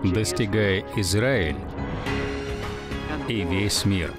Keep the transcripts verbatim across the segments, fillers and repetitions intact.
достигая Израиль и весь мир.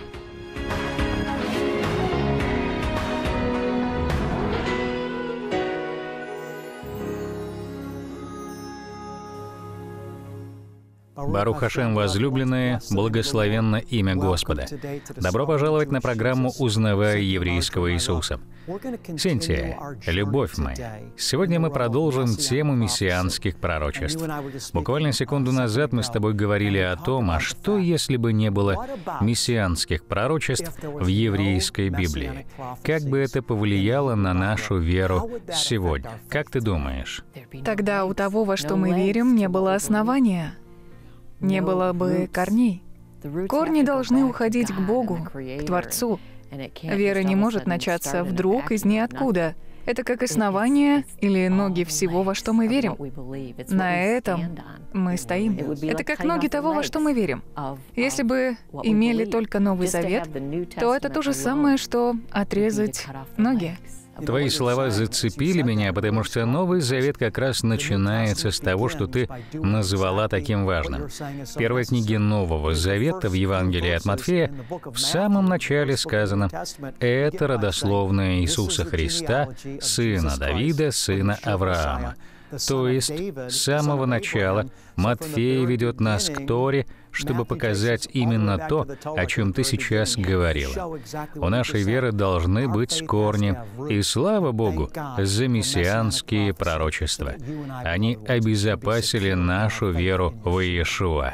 Барух Хашем, возлюбленные, благословенно имя Господа. Добро пожаловать на программу «Узнавая еврейского Иисуса». Синтия, любовь моя, сегодня мы продолжим тему мессианских пророчеств. Буквально секунду назад мы с тобой говорили о том, а что, если бы не было мессианских пророчеств в еврейской Библии? Как бы это повлияло на нашу веру сегодня? Как ты думаешь? Тогда у того, во что мы верим, не было основания. Не было бы корней. Корни должны уходить к Богу, к Творцу. Вера не может начаться вдруг из ниоткуда. Это как основание или ноги всего, во что мы верим. На этом мы стоим. Это как ноги того, во что мы верим. Если бы имели только Новый Завет, то это то же самое, что отрезать ноги. Твои слова зацепили меня, потому что Новый Завет как раз начинается с того, что ты назвала таким важным. В первой книге Нового Завета, в Евангелии от Матфея, в самом начале сказано: «Это родословная Иисуса Христа, сына Давида, сына Авраама». То есть, с самого начала Матфей ведет нас к Торе, чтобы показать именно то, о чем ты сейчас говорила. У нашей веры должны быть корни, и слава Богу за мессианские пророчества. Они обезопасили нашу веру в Иешуа.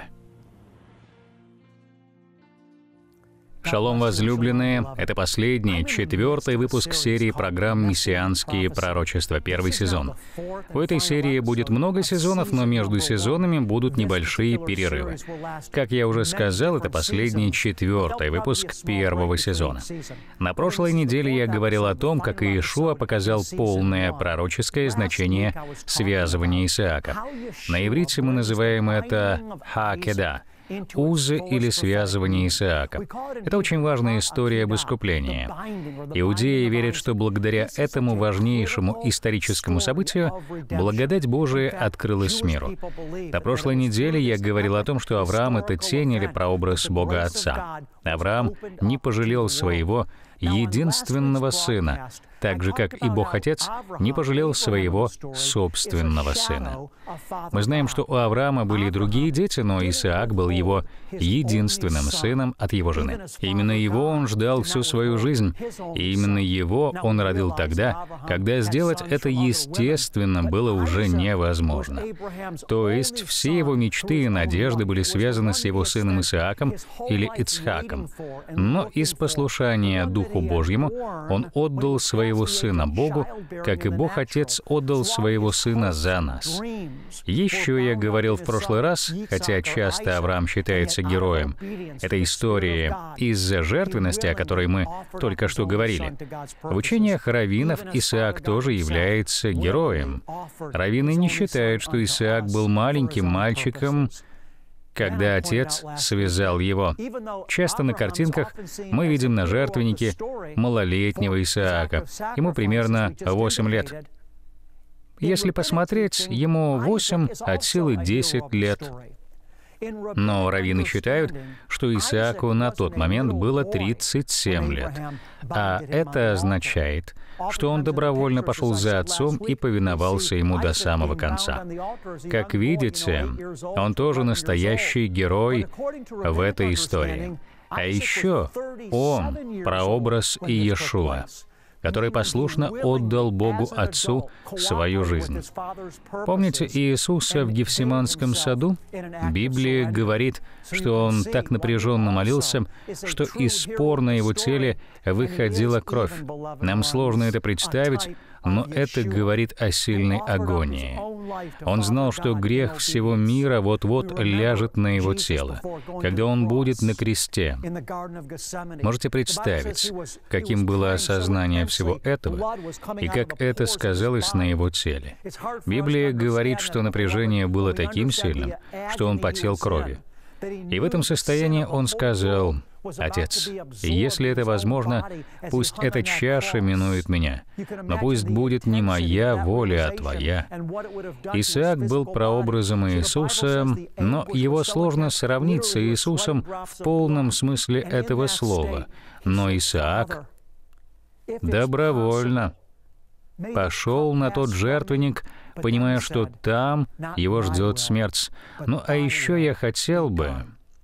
Шалом, возлюбленные! Это последний, четвертый выпуск серии программ «Мессианские пророчества», первый сезон. У этой серии будет много сезонов, но между сезонами будут небольшие перерывы. Как я уже сказал, это последний, четвертый выпуск первого сезона. На прошлой неделе я говорил о том, как Иешуа показал полное пророческое значение связывания Исаака. На иврите мы называем это «хакеда» — узы или связывание Исаака. Это очень важная история об искуплении. Иудеи верят, что благодаря этому важнейшему историческому событию благодать Божия открылась миру. На прошлой неделе я говорил о том, что Авраам — это тень или прообраз Бога Отца. Авраам не пожалел своего единственного сына, так же, как и Бог Отец не пожалел своего собственного сына. Мы знаем, что у Авраама были и другие дети, но Исаак был его единственным сыном от его жены. Именно его он ждал всю свою жизнь, и именно его он родил тогда, когда сделать это естественно было уже невозможно. То есть все его мечты и надежды были связаны с его сыном Исааком или Ицхаком. Но из послушания Духу Божьему он отдал своего Сына Богу, как и Бог Отец отдал своего Сына за нас. Еще я говорил в прошлый раз, хотя часто Авраам считается героем этой истории из-за жертвенности, о которой мы только что говорили. В учениях раввинов Исаак тоже является героем. Раввины не считают, что Исаак был маленьким мальчиком, когда отец связал его. Часто на картинках мы видим на жертвеннике малолетнего Исаака. Ему примерно восемь лет. Если посмотреть, ему восемь, от силы десять лет. Но раввины считают, что Исааку на тот момент было тридцать семь лет. А это означает, что он добровольно пошел за отцом и повиновался ему до самого конца. Как видите, он тоже настоящий герой в этой истории. А еще он прообраз Иешуа, который послушно отдал Богу Отцу свою жизнь. Помните Иисуса в Гефсиманском саду? Библия говорит, что он так напряженно молился, что из спор на его теле выходила кровь. Нам сложно это представить, но это говорит о сильной агонии. Он знал, что грех всего мира вот-вот ляжет на его тело, когда он будет на кресте. Можете представить, каким было осознание всего этого и как это сказалось на его теле. Библия говорит, что напряжение было таким сильным, что он потел кровью. И в этом состоянии он сказал: «Отец, если это возможно, пусть эта чаша минует меня, но пусть будет не моя воля, а Твоя». Исаак был прообразом Иисуса, но его сложно сравнить с Иисусом в полном смысле этого слова. Но Исаак добровольно пошел на тот жертвенник, понимая, что там его ждет смерть. Ну а еще я хотел бы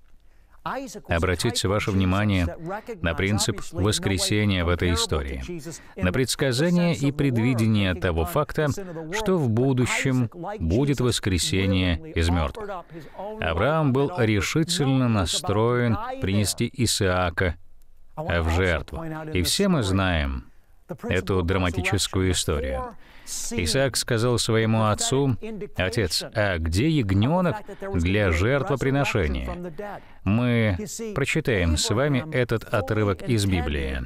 обратить ваше внимание на принцип воскресения в этой истории, на предсказание и предвидение того факта, что в будущем будет воскресение из мертвых. Авраам был решительно настроен принести Исаака в жертву. И все мы знаем эту драматическую историю. Исаак сказал своему отцу: «Отец, а где ягненок для жертвоприношения?» Мы прочитаем с вами этот отрывок из Библии.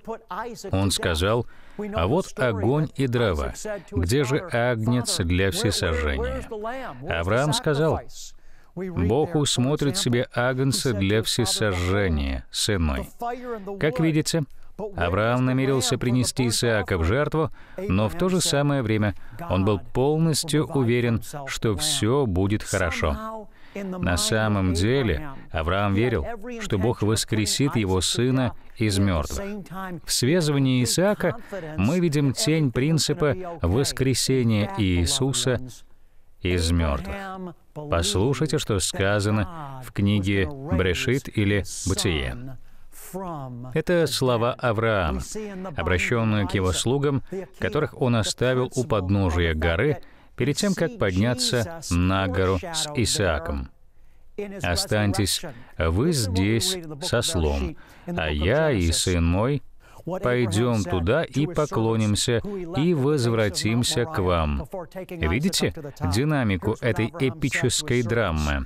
Он сказал: «А вот огонь и дрова. Где же агнец для всесожжения?» Авраам сказал: «Бог усмотрит себе агнца для всесожжения, сын мой». Как видите, Авраам намерился принести Исаака в жертву, но в то же самое время он был полностью уверен, что все будет хорошо. На самом деле, Авраам верил, что Бог воскресит его сына из мертвых. В связывании Исаака мы видим тень принципа воскресения Иисуса из мертвых. Послушайте, что сказано в книге Брешит или Бытие. Это слова Авраама, обращенные к его слугам, которых он оставил у подножия горы перед тем, как подняться на гору с Исааком. «Останьтесь вы здесь с ослом, а я и сын мой пойдем туда и поклонимся, и возвратимся к вам». Видите динамику этой эпической драмы?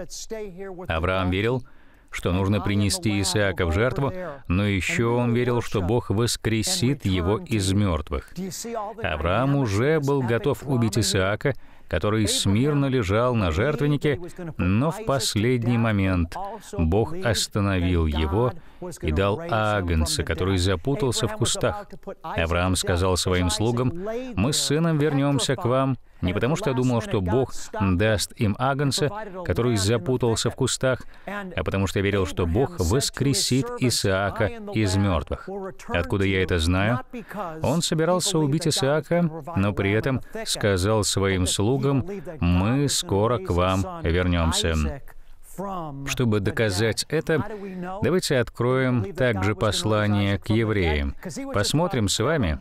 Авраам верил, что нужно принести Исаака в жертву, но еще он верил, что Бог воскресит его из мертвых. Авраам уже был готов убить Исаака, который смирно лежал на жертвеннике, но в последний момент Бог остановил его и дал агнца, который запутался в кустах. Авраам сказал своим слугам: «Мы с сыном вернемся к вам, не потому что я думал, что Бог даст им агнца, который запутался в кустах, а потому что я верил, что Бог воскресит Исаака из мертвых». Откуда я это знаю? Он собирался убить Исаака, но при этом сказал своим слугам: «Мы скоро к вам вернемся». Чтобы доказать это, давайте откроем также послание к евреям. Посмотрим с вами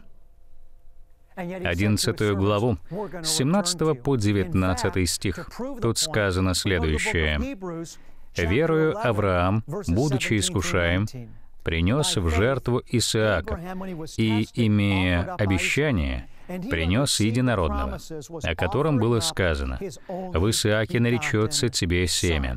одиннадцатую главу, с семнадцатого по девятнадцатый стих. Тут сказано следующее: «Верою Авраам, будучи искушаем, принес в жертву Исаака, и, имея обещание, принес единородного, о котором было сказано: в Исааке наречется тебе семя».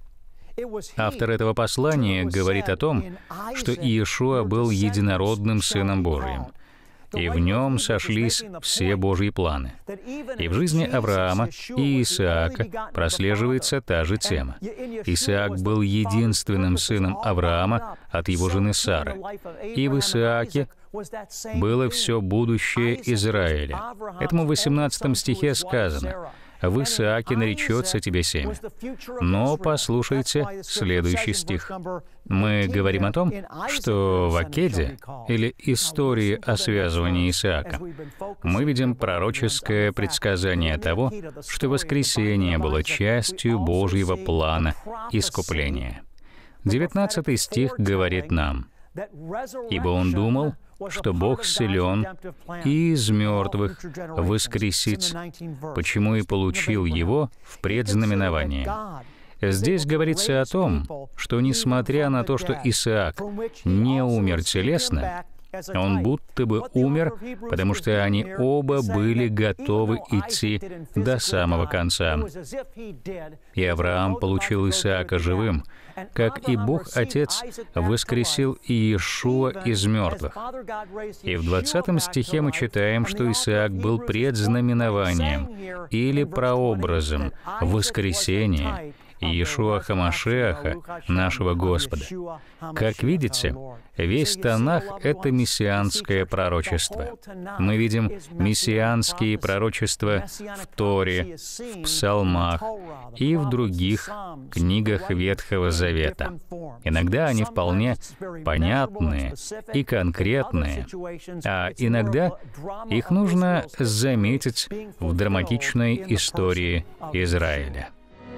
Автор этого послания говорит о том, что Иешуа был единородным Сыном Божиим, и в нем сошлись все Божьи планы. И в жизни Авраама и Исаака прослеживается та же тема. Исаак был единственным сыном Авраама от его жены Сары, и в Исааке было все будущее Израиля. Этому в восемнадцатом стихе сказано: «В Исааке наречется тебе семя». Но послушайте следующий стих. Мы говорим о том, что в Акеде, или истории о связывании Исаака, мы видим пророческое предсказание того, что воскресение было частью Божьего плана искупления. девятнадцатый стих говорит нам: «Ибо он думал, что Бог силен и из мертвых воскресить, почему и получил его в предзнаменование». Здесь говорится о том, что несмотря на то, что Исаак не умер телесно, он будто бы умер, потому что они оба были готовы идти до самого конца. И Авраам получил Исаака живым, как и Бог Отец воскресил Иешуа из мертвых. И в двадцатом стихе мы читаем, что Исаак был предзнаменованием или прообразом воскресения Иешуа Хамашиаха, нашего Господа. Как видите, весь Танах — это мессианское пророчество. Мы видим мессианские пророчества в Торе, в Псалмах и в других книгах Ветхого Завета. Иногда они вполне понятные и конкретные, а иногда их нужно заметить в драматичной истории Израиля.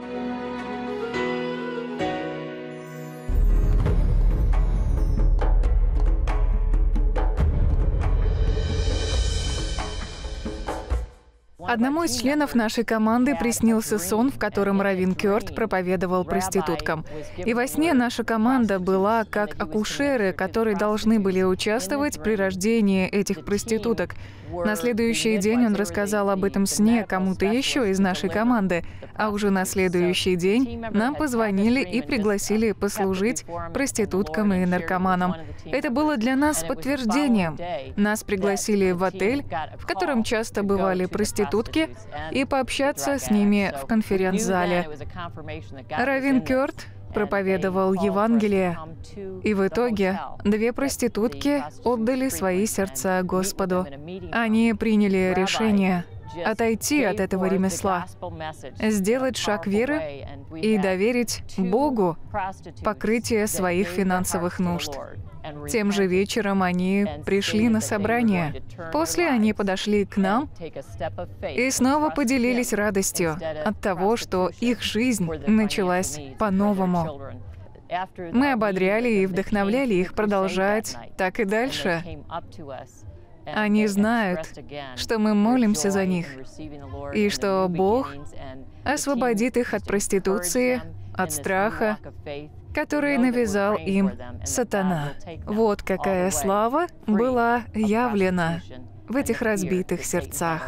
Одному из членов нашей команды приснился сон, в котором раввин Кёрт проповедовал проституткам. И во сне наша команда была как акушеры, которые должны были участвовать при рождении этих проституток. На следующий день он рассказал об этом сне кому-то еще из нашей команды, а уже на следующий день нам позвонили и пригласили послужить проституткам и наркоманам. Это было для нас подтверждением. Нас пригласили в отель, в котором часто бывали проститутки, и пообщаться с ними в конференц-зале. Раввин Кёрт проповедовал Евангелие, и в итоге две проститутки отдали свои сердца Господу. Они приняли решение отойти от этого ремесла, сделать шаг веры и доверить Богу покрытие своих финансовых нужд. Тем же вечером они пришли на собрание. После они подошли к нам и снова поделились радостью от того, что их жизнь началась по-новому. Мы ободряли и вдохновляли их продолжать так и дальше. Они знают, что мы молимся за них, и что Бог освободит их от проституции, от страха, который навязал им сатана. Вот какая слава была явлена в этих разбитых сердцах.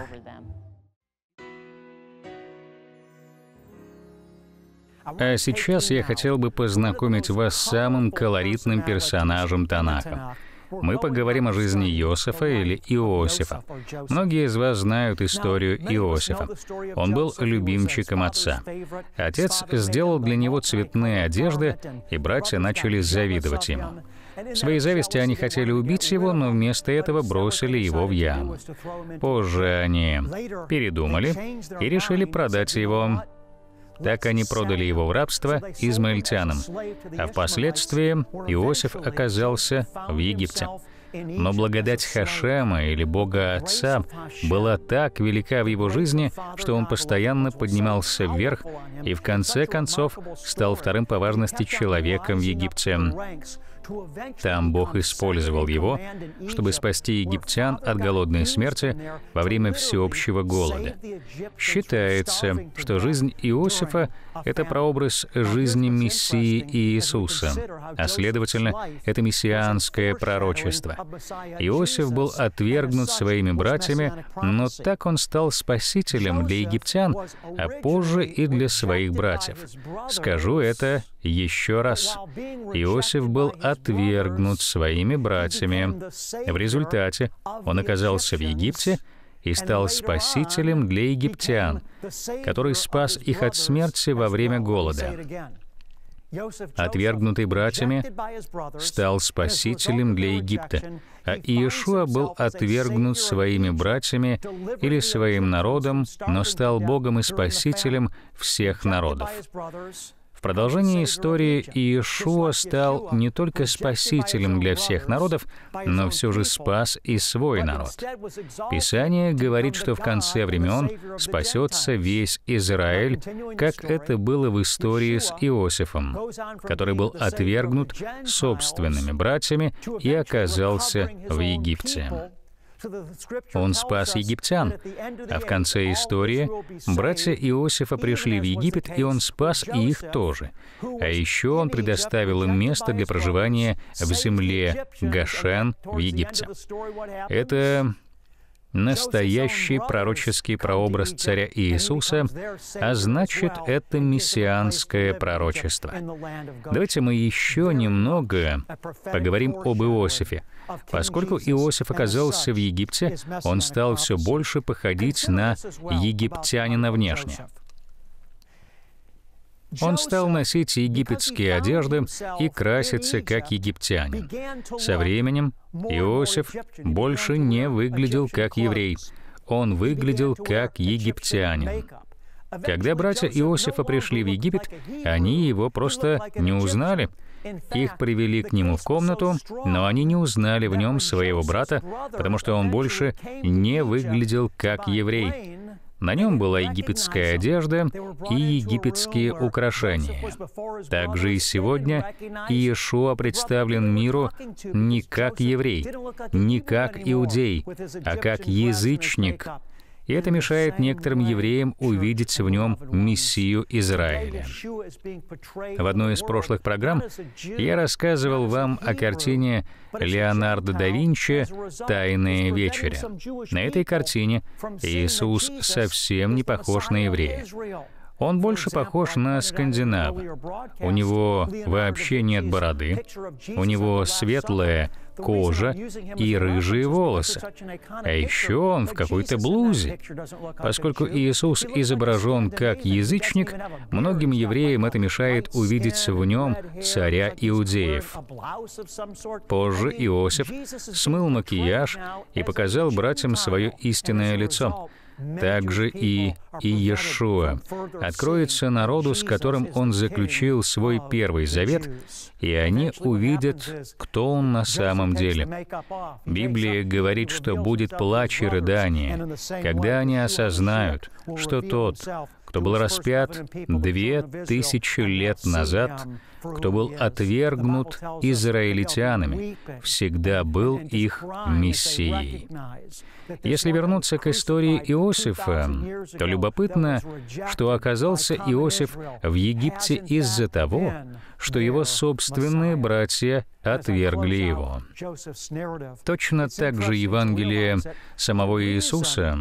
А сейчас я хотел бы познакомить вас с самым колоритным персонажем Танаха. Мы поговорим о жизни Иосифа или Иосифа. Многие из вас знают историю Иосифа. Он был любимчиком отца. Отец сделал для него цветные одежды, и братья начали завидовать ему. В своей зависти они хотели убить его, но вместо этого бросили его в яму. Позже они передумали и решили продать его. Так они продали его в рабство измаильтянам, а впоследствии Иосиф оказался в Египте. Но благодать Хашема, или Бога Отца, была так велика в его жизни, что он постоянно поднимался вверх и в конце концов стал вторым по важности человеком в Египте. Там Бог использовал его, чтобы спасти египтян от голодной смерти во время всеобщего голода. Считается, что жизнь Иосифа — это прообраз жизни Мессии Иисуса, а следовательно, это мессианское пророчество. Иосиф был отвергнут своими братьями, но так он стал спасителем для египтян, а позже и для своих братьев. Скажу это еще раз. Иосиф был отвергнут своими братьями. В результате он оказался в Египте и стал спасителем для египтян, который спас их от смерти во время голода. Отвергнутый братьями стал спасителем для Египта, а Иешуа был отвергнут своими братьями или своим народом, но стал Богом и спасителем всех народов. В продолжении истории Иешуа стал не только спасителем для всех народов, но все же спас и свой народ. Писание говорит, что в конце времен спасется весь Израиль, как это было в истории с Иосифом, который был отвергнут собственными братьями и оказался в Египте. Он спас египтян, а в конце истории братья Иосифа пришли в Египет, и он спас и их тоже. А еще он предоставил им место для проживания в земле Гошен в Египте. Это настоящий пророческий прообраз царя Иисуса, а значит, это мессианское пророчество. Давайте мы еще немного поговорим об Иосифе. Поскольку Иосиф оказался в Египте, он стал все больше походить на египтянина внешне. Он стал носить египетские одежды и краситься, как египтянин. Со временем Иосиф больше не выглядел как еврей. Он выглядел как египтянин. Когда братья Иосифа пришли в Египет, они его просто не узнали. Их привели к нему в комнату, но они не узнали в нем своего брата, потому что он больше не выглядел как еврей. На нем была египетская одежда и египетские украшения. Также и сегодня Иешуа представлен миру не как еврей, не как иудей, а как язычник. И это мешает некоторым евреям увидеть в нем Мессию Израиля. В одной из прошлых программ я рассказывал вам о картине Леонардо да Винчи «Тайная вечеря». На этой картине Иисус совсем не похож на еврея. Он больше похож на скандинава. У него вообще нет бороды, у него светлая кожа и рыжие волосы. А еще он в какой-то блузе. Поскольку Иисус изображен как язычник, многим евреям это мешает увидеть в нем царя иудеев. Позже Иосиф смыл макияж и показал братьям свое истинное лицо. Также и Иешуа откроется народу, с которым он заключил свой первый завет, и они увидят, кто он на самом деле. Библия говорит, что будет плач и рыдание, когда они осознают, что тот, кто был распят две тысячи лет назад, кто был отвергнут израильтянами, всегда был их Мессией. Если вернуться к истории Иосифа, то любопытно, что оказался Иосиф в Египте из-за того, что его собственные братья отвергли его. Точно так же Евангелие самого Иисуса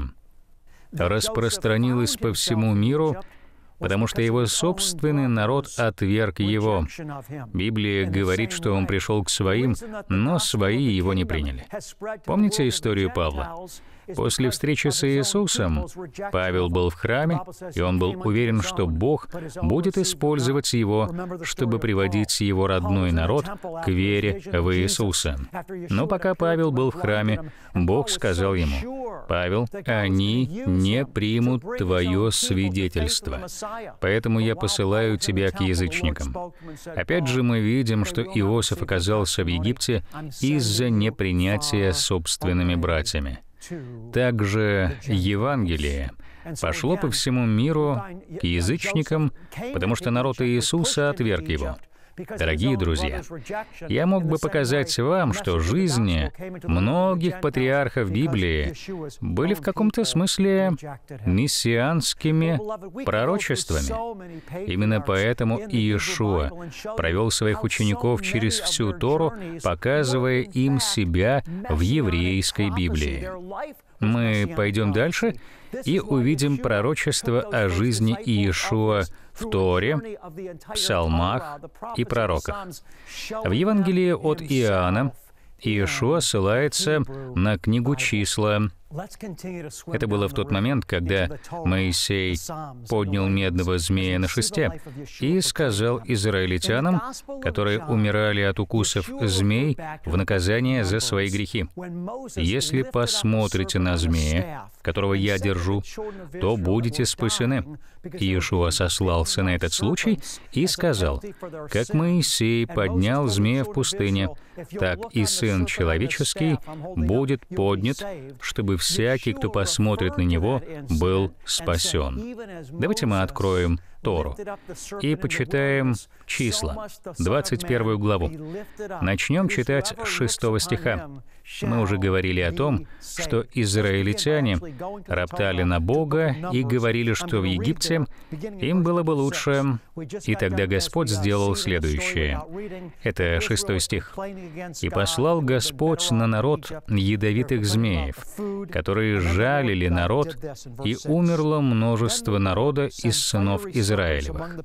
распространилось по всему миру, потому что его собственный народ отверг его. Библия говорит, что он пришел к своим, но свои его не приняли. Помните историю Павла? После встречи с Иисусом Павел был в храме, и он был уверен, что Бог будет использовать его, чтобы приводить его родной народ к вере в Иисуса. Но пока Павел был в храме, Бог сказал ему: «Павел, они не примут твое свидетельство, поэтому я посылаю тебя к язычникам». Опять же, мы видим, что Иосиф оказался в Египте из-за непринятия собственными братьями. Также Евангелие пошло по всему миру к язычникам, потому что народ Иисуса отверг его. Дорогие друзья, я мог бы показать вам, что жизни многих патриархов Библии были в каком-то смысле мессианскими пророчествами. Именно поэтому Иешуа провел своих учеников через всю Тору, показывая им себя в еврейской Библии. Мы пойдем дальше и увидим пророчество о жизни Иешуа в Торе, Псалмах и пророках. В Евангелии от Иоанна Иешуа ссылается на книгу «Числа». Это было в тот момент, когда Моисей поднял медного змея на шесте и сказал израильтянам, которые умирали от укусов змей, в наказание за свои грехи: «Если посмотрите на змея, которого я держу, то будете спасены». Иешуа сослался на этот случай и сказал: «Как Моисей поднял змея в пустыне, так и Сын Человеческий будет поднят, чтобы всякий, кто посмотрит на Него, был спасен». Давайте мы откроем Тору и почитаем Числа, двадцать первую главу. Начнем читать с шестого стиха. Мы уже говорили о том, что израильтяне роптали на Бога и говорили, что в Египте им было бы лучше. И тогда Господь сделал следующее. Это шестой стих. «И послал Господь на народ ядовитых змеев, которые жалили народ, и умерло множество народа из сынов Израилевых.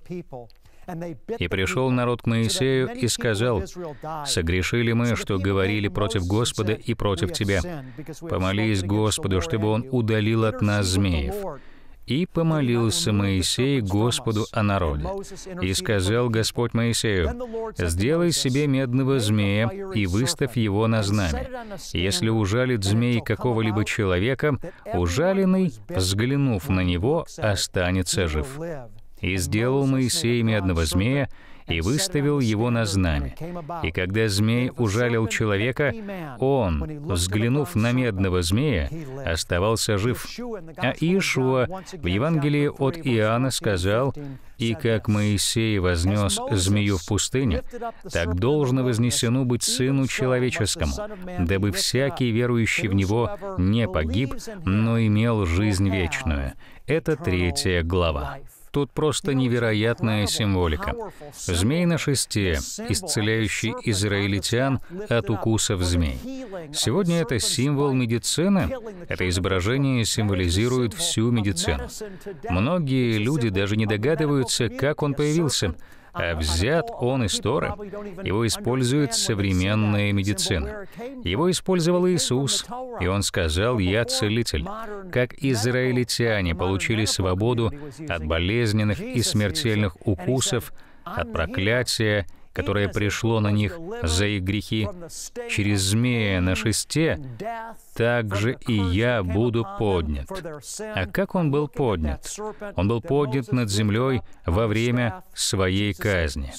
И пришел народ к Моисею и сказал: «Согрешили мы, что говорили против Господа и против Тебя. Помолись Господу, чтобы Он удалил от нас змеев». И помолился Моисей Господу о народе. И сказал Господь Моисею: «Сделай себе медного змея и выставь его на знамя. Если ужалит змей какого-либо человека, ужаленный, взглянув на него, останется жив». И сделал Моисей медного змея, и выставил его на знамя. И когда змей ужалил человека, он, взглянув на медного змея, оставался жив. А Иешуа в Евангелии от Иоанна сказал: «И как Моисей вознес змею в пустыне, так должно вознесено быть Сыну Человеческому, дабы всякий, верующий в Него, не погиб, но имел жизнь вечную». Это третья глава. Тут просто невероятная символика. Змей на шесте, исцеляющий израильтян от укусов змей. Сегодня это символ медицины. Это изображение символизирует всю медицину. Многие люди даже не догадываются, как он появился. А взят он из Торы. Его использует современная медицина. Его использовал Иисус, и Он сказал: «Я целитель». Как израильтяне получили свободу от болезненных и смертельных укусов, от проклятия, которое пришло на них за их грехи, через змея на шесте, так же и я буду поднят. А как он был поднят? Он был поднят над землей во время своей казни.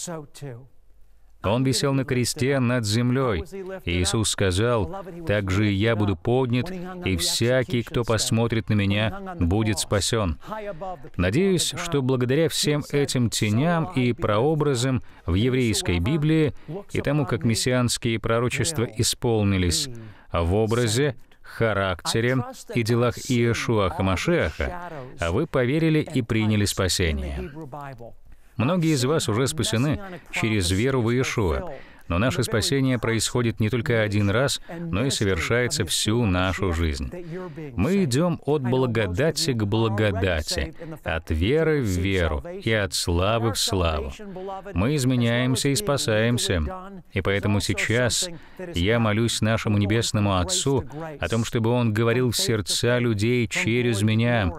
Он висел на кресте над землей. Иисус сказал: «Так же и я буду поднят, и всякий, кто посмотрит на Меня, будет спасен». Надеюсь, что благодаря всем этим теням и прообразам в еврейской Библии и тому, как мессианские пророчества исполнились в образе, характере и делах Иешуа ха-Машиаха, а вы поверили и приняли спасение. Многие из вас уже спасены через веру в Иешуа, но наше спасение происходит не только один раз, но и совершается всю нашу жизнь. Мы идем от благодати к благодати, от веры в веру и от славы в славу. Мы изменяемся и спасаемся. И поэтому сейчас я молюсь нашему Небесному Отцу о том, чтобы Он говорил в сердца людей через меня.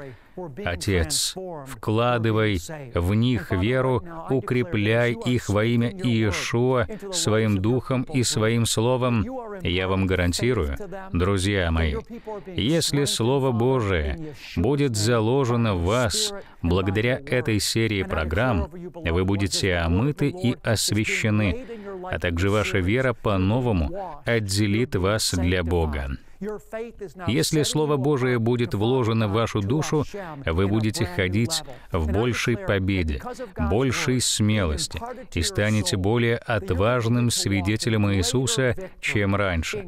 Отец, вкладывай в них веру, укрепляй их во имя Иешуа своим духом и своим словом. Я вам гарантирую, друзья мои, если Слово Божие будет заложено в вас благодаря этой серии программ, вы будете омыты и освящены, а также ваша вера по-новому отделит вас для Бога. Если Слово Божие будет вложено в вашу душу, вы будете ходить в большей победе, большей смелости и станете более отважным свидетелем Иисуса, чем раньше.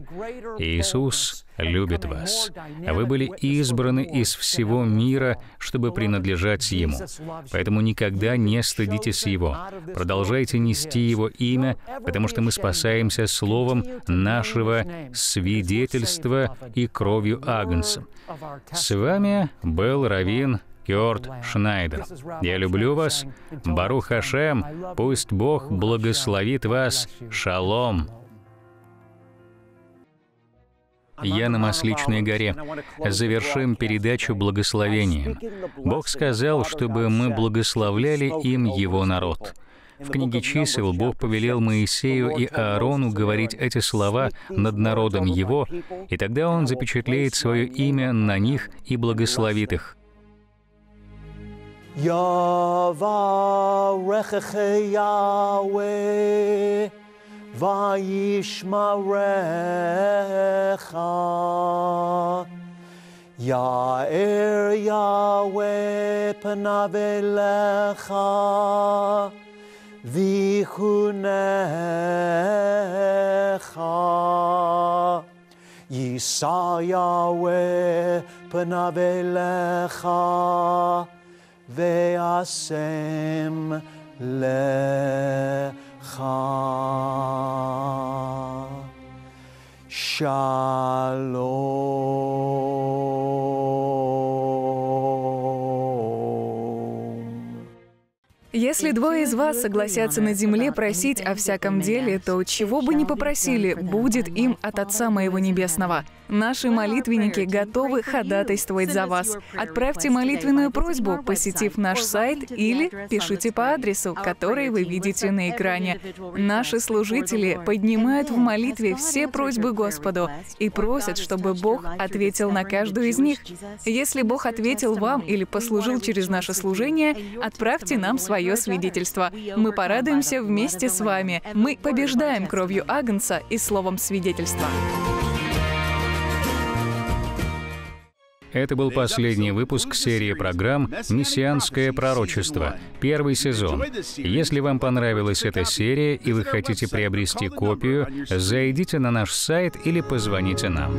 Иисус любит вас. Вы были избраны из всего мира, чтобы принадлежать Ему. Поэтому никогда не стыдитесь Его. Продолжайте нести Его имя, потому что мы спасаемся словом нашего свидетельства и кровью Агнца. С вами был раввин Кёрт Шнайдер. Я люблю вас. Барух Ашем. Пусть Бог благословит вас. Шалом. Я на Масличной горе. Завершим передачу благословением. Бог сказал, чтобы мы благословляли им Его народ. В книге чисел Бог повелел Моисею и Аарону говорить эти слова над народом Его, и тогда Он запечатлеет свое имя на них и благословит их. Ya'er Yahweh panav elecha vichunecha. Yisa Yahweh panav elecha ve'asem lecha. Shalom. Если двое из вас согласятся на земле просить о всяком деле, то чего бы ни попросили, будет им от Отца моего Небесного. Наши молитвенники готовы ходатайствовать за вас. Отправьте молитвенную просьбу, посетив наш сайт, или пишите по адресу, который вы видите на экране. Наши служители поднимают в молитве все просьбы Господу и просят, чтобы Бог ответил на каждую из них. Если Бог ответил вам или послужил через наше служение, отправьте нам свое свидетельство. Мы порадуемся вместе с вами. Мы побеждаем кровью Агнца и словом свидетельства. Это был последний выпуск серии программ «Мессианское пророчество», первый сезон. Если вам понравилась эта серия и вы хотите приобрести копию, зайдите на наш сайт или позвоните нам.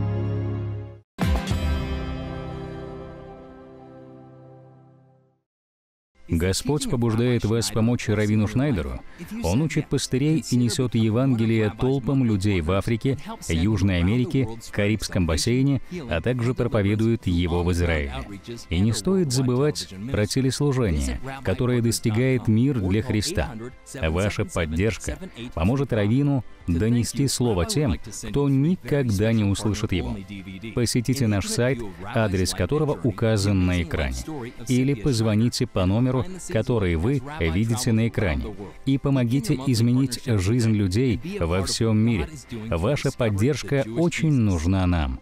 Господь побуждает вас помочь раввину Шнайдеру. Он учит пастырей и несет Евангелие толпам людей в Африке, Южной Америке, Карибском бассейне, а также проповедует его в Израиле. И не стоит забывать про телеслужение, которое достигает мир для Христа. Ваша поддержка поможет раввину донести слово тем, кто никогда не услышит его. Посетите наш сайт, адрес которого указан на экране, или позвоните по номеру, который вы видите на экране, и помогите изменить жизнь людей во всем мире. Ваша поддержка очень нужна нам.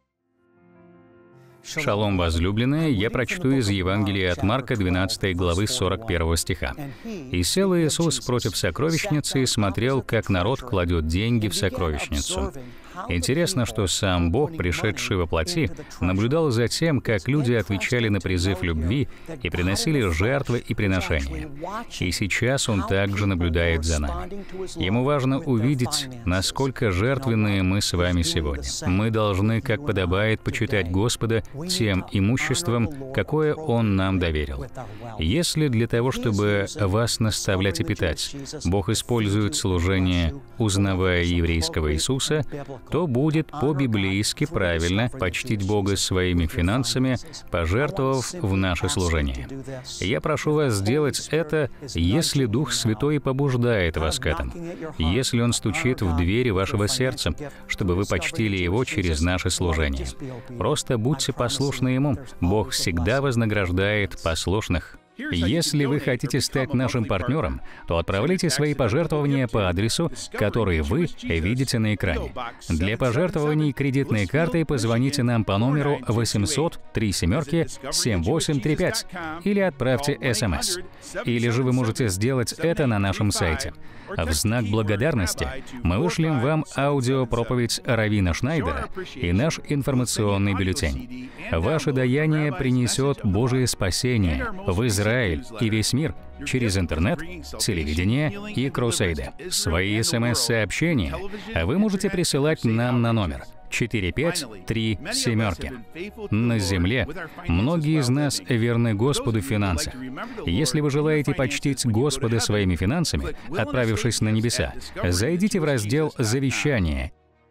Шалом, возлюбленные, я прочту из Евангелия от Марка, двенадцатой главы, сорок первого стиха. «И сел Иисус против сокровищницы и смотрел, как народ кладет деньги в сокровищницу». Интересно, что сам Бог, пришедший во плоти, наблюдал за тем, как люди отвечали на призыв любви и приносили жертвы и приношения. И сейчас Он также наблюдает за нами. Ему важно увидеть, насколько жертвенные мы с вами сегодня. Мы должны, как подобает, почитать Господа тем имуществом, какое Он нам доверил. Если для того, чтобы вас наставлять и питать, Бог использует служение, узнавая еврейского Иисуса, то будет по-библейски правильно почтить Бога своими финансами, пожертвовав в наше служение. Я прошу вас сделать это, если Дух Святой побуждает вас к этому, если Он стучит в двери вашего сердца, чтобы вы почтили Его через наше служение. Просто будьте послушны Ему. Бог всегда вознаграждает послушных. Если вы хотите стать нашим партнером, то отправляйте свои пожертвования по адресу, который вы видите на экране. Для пожертвований кредитной картой позвоните нам по номеру восемьсот три семерки семь восемь три пять или отправьте СМС. Или же вы можете сделать это на нашем сайте. В знак благодарности мы вышлем вам аудиопроповедь раввина Шнайдера и наш информационный бюллетень. Ваше даяние принесет Божие спасение в Израиль и весь мир через интернет, телевидение и крусейды. Свои СМС-сообщения вы можете присылать нам на номер четыре пять три семерки. На земле многие из нас верны Господу в финансах. Если вы желаете почтить Господа своими финансами, отправившись на небеса, зайдите в раздел «Завещание».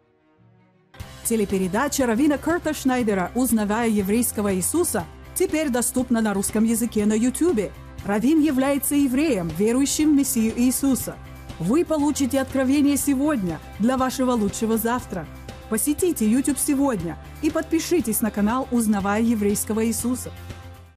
Телепередача раввина Курта Шнайдера «Узнавая еврейского Иисуса» теперь доступна на русском языке на Ютубе. Раввин является евреем, верующим в Мессию Иисуса. Вы получите откровение сегодня для вашего лучшего завтра. Посетите YouTube сегодня и подпишитесь на канал «Узнавая еврейского Иисуса».